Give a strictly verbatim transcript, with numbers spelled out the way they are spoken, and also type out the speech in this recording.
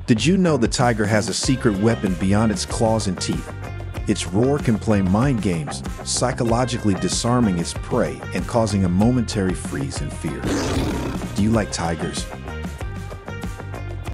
Did you know the tiger has a secret weapon beyond its claws and teeth? Its roar can play mind games, psychologically disarming its prey and causing a momentary freeze in fear. Do you like tigers?